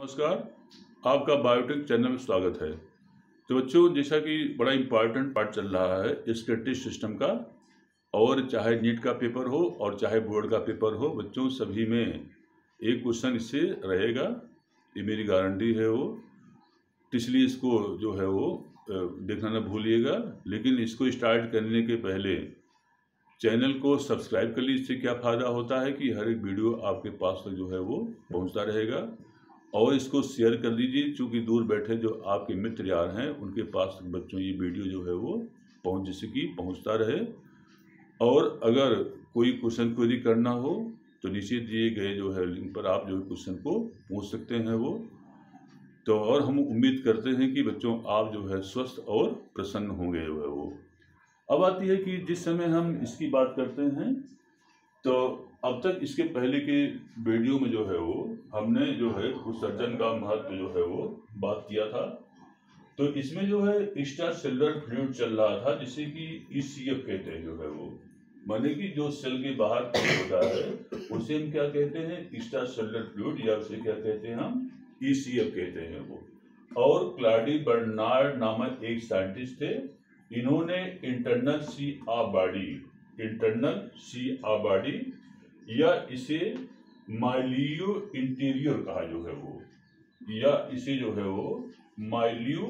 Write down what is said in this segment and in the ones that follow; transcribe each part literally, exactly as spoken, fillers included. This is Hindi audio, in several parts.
नमस्कार, आपका बायोटेक चैनल में स्वागत है। तो बच्चों, जैसा कि बड़ा इम्पॉर्टेंट पार्ट चल रहा है इसके टेस्ट सिस्टम का, और चाहे नीट का पेपर हो और चाहे बोर्ड का पेपर हो, बच्चों सभी में एक क्वेश्चन इससे रहेगा, ये मेरी गारंटी है वो। तो इसलिए इसको जो है वो देखना ना भूलिएगा। लेकिन इसको स्टार्ट करने के पहले चैनल को सब्सक्राइब कर लीजिए। इससे क्या फ़ायदा होता है कि हर एक वीडियो आपके पास तक जो है वो पहुंचता रहेगा, और इसको शेयर कर दीजिए, क्योंकि दूर बैठे जो आपके मित्र यार हैं उनके पास बच्चों ये वीडियो जो है वो पहुंच जिससे कि पहुंचता रहे। और अगर कोई क्वेश्चन क्वेरी करना हो तो नीचे दिए गए जो है लिंक पर आप जो क्वेश्चन को पूछ सकते हैं वो। तो और हम उम्मीद करते हैं कि बच्चों आप जो है स्वस्थ और प्रसन्न होंगे जो है वो। अब आती है कि जिस समय हम इसकी बात करते हैं, तो अब तक इसके पहले के वीडियो में जो है वो हमने जो है उत्सर्जन का महत्व जो है वो बात किया था। तो इसमें जो है एक्स्ट्रा सेलुलर फ्लूइड चल रहा था, जिसे कि ई सी एफ कहते हैं जो है वो, माने कि जो सेल के बाहर होता है उसे हम क्या कहते हैं, एक्स्ट्रा सेलुलर फ्लूइड, या उसे क्या कहते हैं हम ई सी एफ कहते हैं वो। और क्लाडी बर्नार्ड नामक एक साइंटिस्ट थे, इन्होंने internal sea a body internal sea a body या इसे माइलियो इंटीरियर कहा जो है वो, या इसे जो है वो milieu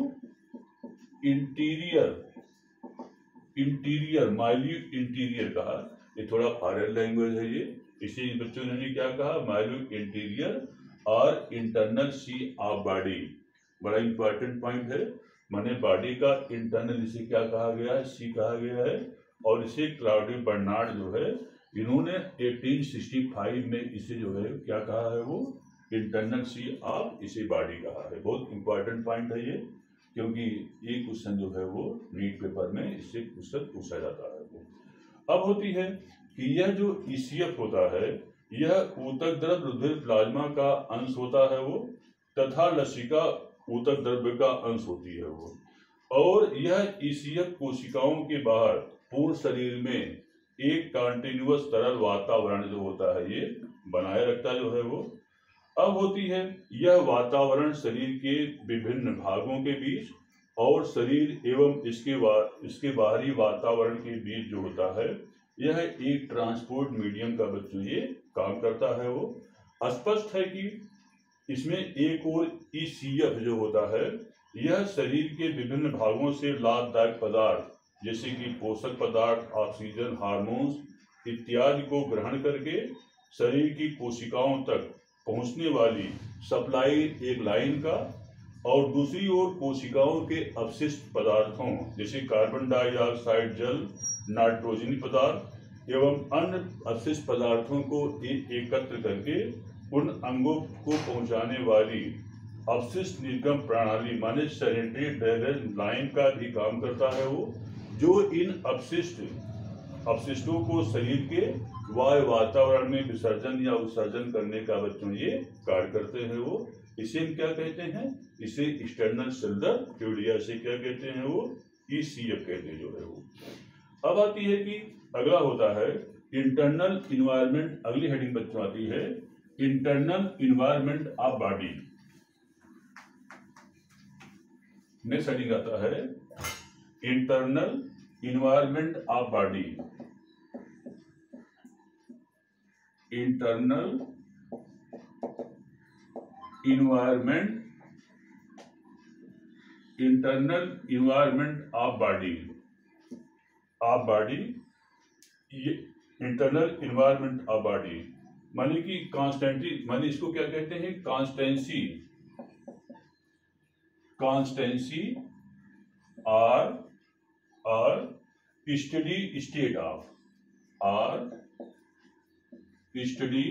interior interior milieu interior कहा। ये थोड़ा फॉरेन लैंग्वेज है ये, इसे बच्चों ने क्या कहा, माइलियो इंटीरियर और इंटरनल सी आ बॉडी। बड़ा इंपॉर्टेंट पॉइंट है, माने बॉडी का इंटरनल इसे क्या कहा गया है, सी कहा गया है। और इसे क्लाउडी बर्नार्ड जो है इन्होंने अठारह सौ पैंसठ में इसे जो है क्या कहा है वो, इंटरनल सी ऑफ इसे बॉडी कहा है। बहुत इंपॉर्टेंट पॉइंट है ये, क्योंकि ये क्वेश्चन जो है वो नीट पेपर में इससे क्वेश्चन पूछा जाता है वो। अब होती है कि यह जो ई सी एफ होता है यह ऊतक द्रव रुधिर प्लाज्मा का अंश होता है वो, तथा लसिका ऊतक द्रव्य का अंश होती है वो। और यह ई सी एफ कोशिकाओं के बाहर पूर्ण शरीर में एक कंटिन्यूअस तरल वातावरण जो होता है ये बनाए रखता जो है वो। अब होती है यह वातावरण शरीर के विभिन्न भागों के बीच और शरीर एवं इसके इसके बाहरी वातावरण के बीच जो होता है, यह एक ट्रांसपोर्ट मीडियम का बच्चों ये काम करता है वो। स्पष्ट है कि इसमें एक और ई सी एफ जो होता है यह शरीर के विभिन्न भागों से लाभदायक पदार्थ जैसे कि पोषक पदार्थ, ऑक्सीजन, हार्मोन्स इत्यादि को ग्रहण करके शरीर की कोशिकाओं तक पहुंचने वाली सप्लाई एक लाइन का, और दूसरी ओर कोशिकाओं के अवशिष्ट पदार्थों जैसे कार्बन डाइऑक्साइड, जल, नाइट्रोजनी पदार्थ एवं अन्य अवशिष्ट पदार्थों को एकत्र करके उन अंगों को पहुंचाने वाली अवशिष्ट निर्गम प्रणाली माने सैनिटरी ड्रेनेज लाइन का भी काम करता है वो, जो इन अपशिष्ट अपशिष्टों को शरीर के वायु वातावरण में विसर्जन या उत्सर्जन करने का बच्चों ये कार्य करते हैं वो। इसे हम क्या कहते हैं, इसे एक्सटर्नल सेलुलर फ्लूइड या इसे क्या कहते हैं वो, ई सी एफ कहते हैं जो है वो। अब आती है कि अगला होता है इंटरनल इन्वायरमेंट। अगली हेडिंग बच्चों आती है internal environment of body. Next heading आता है internal environment of body. Internal environment internal environment of body of body ये इंटरनल इन्वायरमेंट ऑफ बॉडी माने कि कॉन्स्टेंटली, माने इसको क्या कहते हैं, कॉन्स्टेंसी कॉन्स्टेंसी और और स्टडी स्टेट ऑफ और steady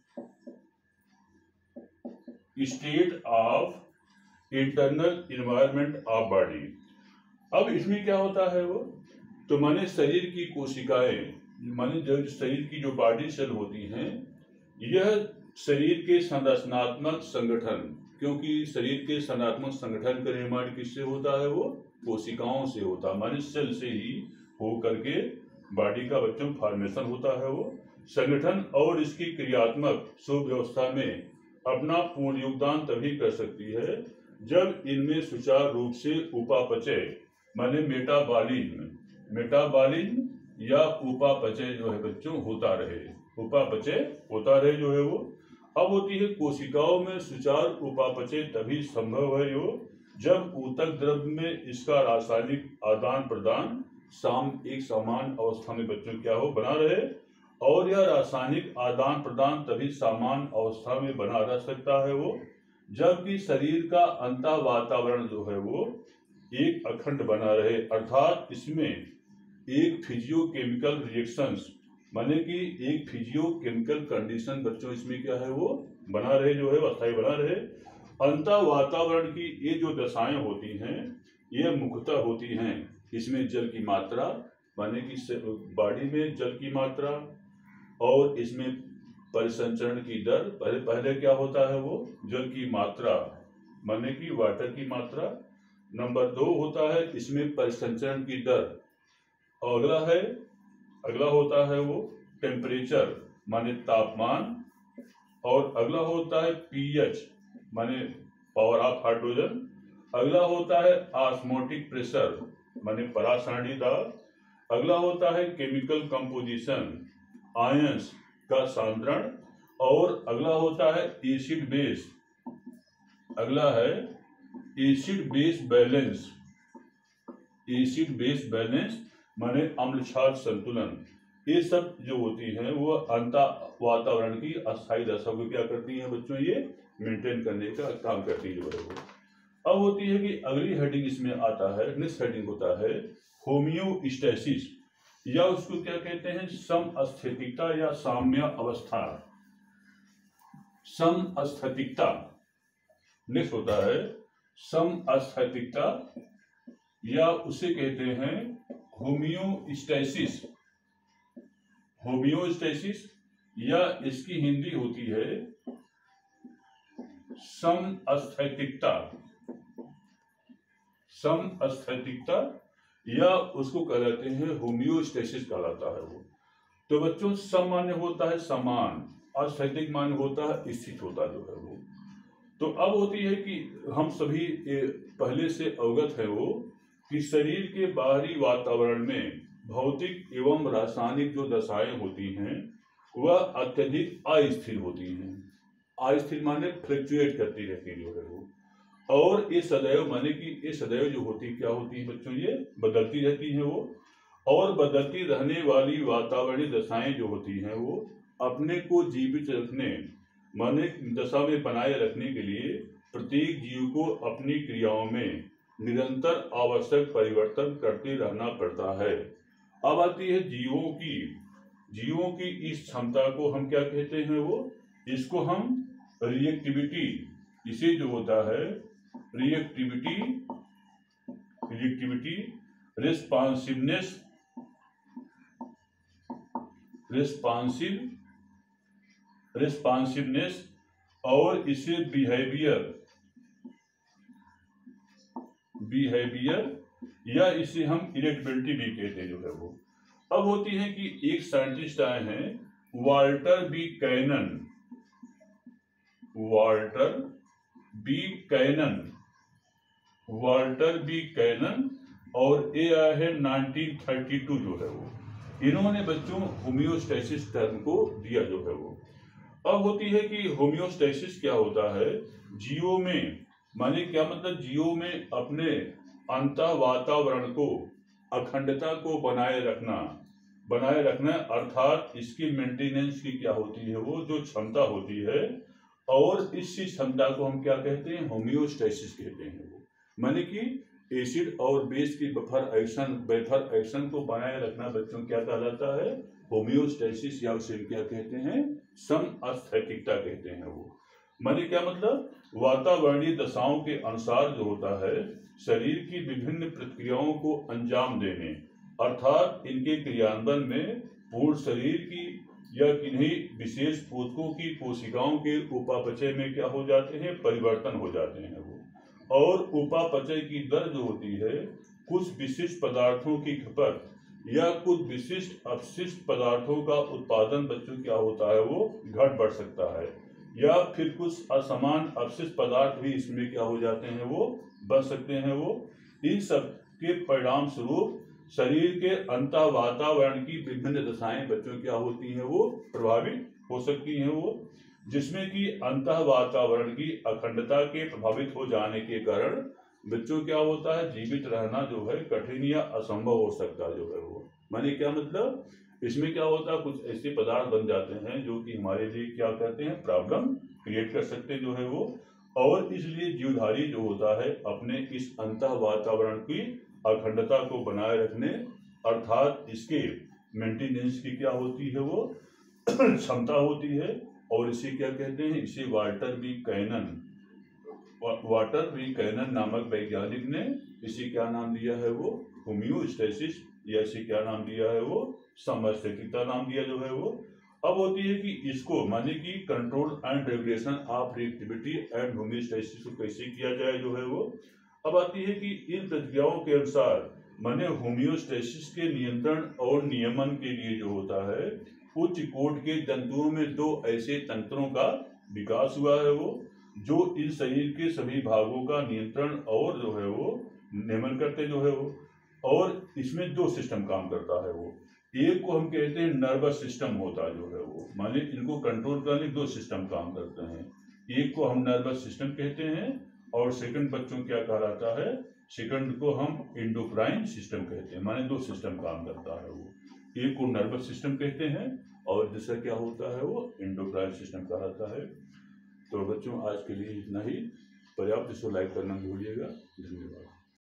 state of internal environment of body. अब इसमें क्या होता है वो, तो माने शरीर की कोशिकाएं, माने जो शरीर की जो बॉडी सेल होती हैं, यह शरीर के संरचनात्मक संगठन, क्योंकि शरीर के संरचनात्मक संगठन का निर्माण किससे होता है वो, कोशिकाओं से होता है, माने सेल से ही हो करके बॉडी का बच्चों फॉर्मेशन होता है वो। संगठन और इसकी क्रियात्मक सुव्यवस्था में अपना पूर्ण योगदान तभी कर सकती है जब इनमें सुचारू रूप से उपापचय माने मेटाबॉलिज्म मेटाबॉलिज्म या उपापचय जो है बच्चों होता रहे उपापचय होता रहे जो है वो। अब होती है कोशिकाओं में सुचारू उपापचय तभी संभव है जो जब ऊतक द्रव्य में इसका रासायनिक आदान प्रदान साम एक समान अवस्था में बच्चों क्या हो बना रहे, और यह रासायनिक आदान प्रदान तभी समान अवस्था में बना रह सकता है वो जबकि शरीर का अंत वातावरण जो है वो एक अखंड बना रहे, अर्थात इसमें एक फिजियोकेमिकल रिएक्शंस माने कि एक फिजियोकेमिकल कंडीशन बच्चों इसमें क्या है वो बना रहे जो है अस्थायी बना रहे। अंत वातावरण की ये जो दशाएं होती हैं ये मुख्यतः होती हैं इसमें जल की मात्रा माने कि बॉडी में जल की मात्रा और इसमें परिसंचरण की दर। पहले पहले क्या होता है वो जल की मात्रा माने कि वाटर की मात्रा। नंबर दो होता है इसमें परिसंचरण की दर और अगला है अगला होता है वो टेम्परेचर माने तापमान और अगला होता है पीएच माने पावर ऑफ हाइड्रोजन। अगला होता है ऑस्मोटिक प्रेशर माने परासारणीय दाब। अगला होता है केमिकल कंपोजिशन आयंस का सांद्रण और अगला होता है एसिड बेस अगला है acid base balance acid base balance माने अम्ल क्षार संतुलन। ये सब जो होती हैं वो अंत वातावरण की अस्थायी दशा को क्या करती हैं बच्चों ये मेंटेन करने का काम करती है जो है वो। अब होती है कि अगली हेडिंग इसमें आता है नेक्स्ट हेडिंग होता है होमियोस्टेसिस या उसको क्या कहते हैं समस्थैतिकता या साम्य अवस्था समस्थैतिकता। नेक्स्ट होता है समस्थैतिकता या उसे कहते हैं होमियोस्टेसिस होमियोस्टेसिस या इसकी हिंदी होती है समस्थैतिकता समस्थैतिकता या उसको कहलाते हैं होमियोस्टेसिस कहलाता है वो। तो बच्चों सम मान्य होता है समान, अस्थैतिक मान्य होता है स्थित होता जो है वो। तो अब होती है कि हम सभी पहले से अवगत है वो कि शरीर के बाहरी वातावरण में भौतिक एवं रासायनिक जो दशाएं होती हैं वह अत्यधिक अस्थिर होती हैं। अस्थिर माने फ्लक्चुएट करती रहती है जो है वो, और ये सदैव माने कि ये सदैव जो होती क्या होती है बच्चों ये बदलती रहती हैं वो। और बदलती रहने वाली वातावरणीय दशाएं जो होती हैं वो अपने को जीवित रखने माने दशा में बनाए रखने के लिए प्रत्येक जीव को अपनी क्रियाओं में निरंतर आवश्यक परिवर्तन करते रहना पड़ता है। अब आती है जीवों की जीवों की इस क्षमता को हम क्या कहते हैं वो इसको हम रिएक्टिविटी इसे जो होता है reactivity reactivity responsiveness responsive responsiveness और इसे बिहेवियर बिहेवियर या इसे हम इरेक्टेबिलिटी भी कहते हैं जो है वो। अब होती है कि एक साइंटिस्ट आए हैं Walter B Cannon Walter B Cannon Walter B Cannon और ये आया है नाइनटीन थर्टी टू जो है वो। इन्होंने बच्चों होमियोस्टेसिस टर्म को दिया जो है वो। अब होती है कि होमियोस्टेसिस क्या होता है जीवों में माने क्या मतलब जीवों में अपने अंत वातावरण को अखंडता को बनाए रखना बनाए रखना अर्थात इसकी मेंटेनेंस की क्या होती है वो जो क्षमता होती है, और इसी क्षमता को हम क्या कहते हैं होमियोस्टेसिस कहते हैं वो। माने कि एसिड और बेस की बफर एक्शन बेफर एक्शन को बनाए रखना बच्चों क्या कहलाता है होमियोस्टेसिस या उसे क्या कहते हैं समस्थैतिकता कहते हैं वो। माने क्या मतलब वातावरणीय दशाओं के अनुसार जो होता है शरीर की विभिन्न प्रक्रियाओं को अंजाम देने अर्थात इनके क्रियान्वयन में पूर्ण शरीर की या किन्हीं विशेष ऊतकों की कोशिकाओं के उपापचय में क्या हो जाते हैं परिवर्तन हो जाते हैं वो। और उपापचय की दर जो होती है कुछ विशिष्ट पदार्थों की खपत या कुछ विशिष्ट अपशिष्ट पदार्थों का उत्पादन बच्चों क्या होता है वो घट बढ़ सकता है। या फिर कुछ असमान अवशिष्ट पदार्थ भी इसमें क्या हो जाते हैं, वो बन सकते हैं। वो इन सब के परिणाम स्वरूप शरीर के अंतः वातावरण की विभिन्न दशाएं बच्चों क्या होती हैं, वो प्रभावित हो सकती हैं। वो जिसमें कि अंतः वातावरण की अखंडता के प्रभावित हो जाने के कारण बच्चों क्या होता है, जीवित रहना जो है कठिन या असंभव हो सकता जो है वो। माने क्या मतलब, इसमें क्या होता है, कुछ ऐसे पदार्थ बन जाते हैं जो कि हमारे लिए क्या कहते हैं, प्रॉब्लम क्रिएट कर सकते हैं जो है वो। और इसलिए जीवधारी जो होता है अपने इस अंतः वातावरण की अखंडता को बनाए रखने अर्थात इसके मेंटेनेंस की क्या होती है, वो क्षमता होती है। और इसे क्या कहते हैं, इसे Walter B Cannon Walter B Cannon नामक वैज्ञानिक ने इसे क्या नाम दिया है, वो होम्योस्टेसिस, या इसे क्या नाम दिया है, वो समस्थैतिकता नाम दिया जो है वो। अब होती है कि इसको माने कि control and regulation of reactivity and homeostasis को कैसे किया जाए जो है वो। अब आती है कि इन प्रतिक्रियाओं के अनुसार माने होम्योस्टेसिस के नियंत्रण और नियमन के लिए जो होता है, उच्च कोट के जंतुओं में दो ऐसे तंत्रों का विकास हुआ है वो, जो इन शरीर के सभी भागों का नियंत्रण और जो है वो नियमन करते जो है वो। और इसमें दो सिस्टम काम करता है वो। एक को हम कहते हैं नर्वस सिस्टम होता जो है वो, माने इनको कंट्रोल करने दो सिस्टम काम करते हैं। एक को हम नर्वस सिस्टम कहते हैं और सेकंड बच्चों क्या कहलाता है, सेकंड को हम एंडोक्राइन सिस्टम कहते हैं। माने दो सिस्टम काम करता है वो, एक को नर्वस सिस्टम कहते हैं और दूसरा क्या होता है, वो एंडोक्राइन सिस्टम कहलाता है। तो बच्चों आज के लिए इतना ही, पर्याप्त। इसको लाइक करना भूलिएगा। धन्यवाद।